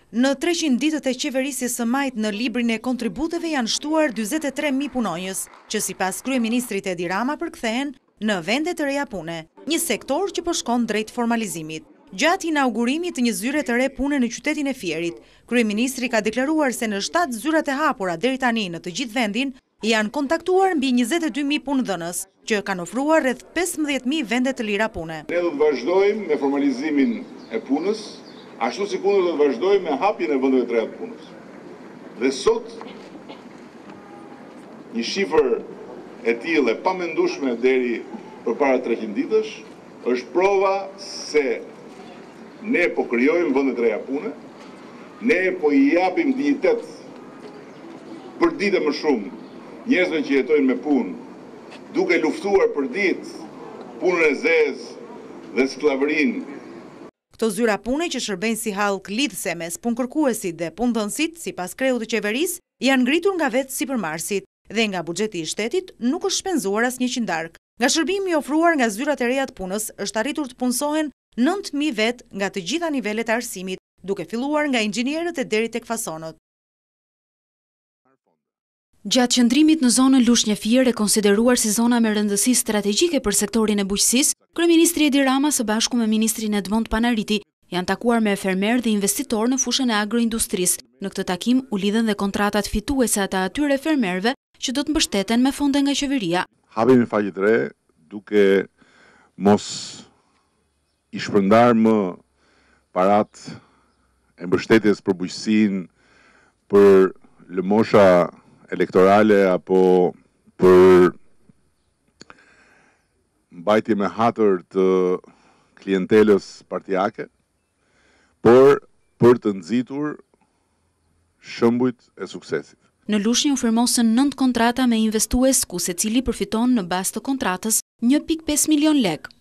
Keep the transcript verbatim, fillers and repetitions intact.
Në treqind ditët e qeverisjes së majt në librin e kontributeve janë shtuar dyzet e tre mijë punonjës, që sipas kryeministrit Edi Rama përkthehen në vende të reja pune, një sektor që po shkon drejt formalizimit. Gjatë inaugurimit të një zyre të re pune në qytetin e Fierit, kryeministri ka deklaruar se në shtatë zyrat e hapura deri tani në të gjithë vendin janë kontaktuar mbi njëzet e dy mijë punëdhënës, që kanë ofruar rreth pesëmbëdhjetë mijë vende të lira pune. Ne do të vazhdojmë me formalizimin e punës, ashtu si punës do të vazhdojmë me hapjen e vendeve të reja të punës. Dhe sot, një shifër e tillë e pamendueshme deri përpara treqind ditësh, është prova se ne po krijojmë vende të reja pune, ne po i japim dinjitet për ditë më shumë njerëzve që jetojnë me punë, duke luftuar për ditë punën e zezë dhe skllavërinë. Këto zyra pune që shërbejnë si hallk lidhse mes punëkërkuesit dhe punëdhënësit, sipas kreut të qeverisë, janë ngritur nga vetë sipërmarrësit dhe nga buxheti i shtetit nuk është shpenzuar asnjë qindark. Nga shërbimi ofruar nga zyrat e reja të punës është arritur të punësohen nëntë mijë vet nga të gjitha nivelet e arsimit, duke filluar nga inxhinierët e deri tek fasonët. Gjatë qëndrimit në zonën Lushnjë Fier e konsideruar si zona me rëndësi strategjike për sektorin e bujqësisë, kryeministri Edi Rama së bashku me ministrin Edmond Panariti janë takuar me fermer dhe investitor në fushën e agroindustrisë. Në këtë takim u lidhen dhe kontratat fituese të atyre fermerëve që do të mbështeten me fonde nga qeveria. Hapemi faqe të re duke mos i shpërndar më parat e mbështetjes për bujqësinë për lëmosha elektorale apo për mbajtje me hatër të klientelës partijake, por për të nxitur shembujt e suksesit. Në Lushnjë u firmosën nëntë kontrata me investues ku secili përfiton në bazë të kontratës një pikë pesë milion lekë.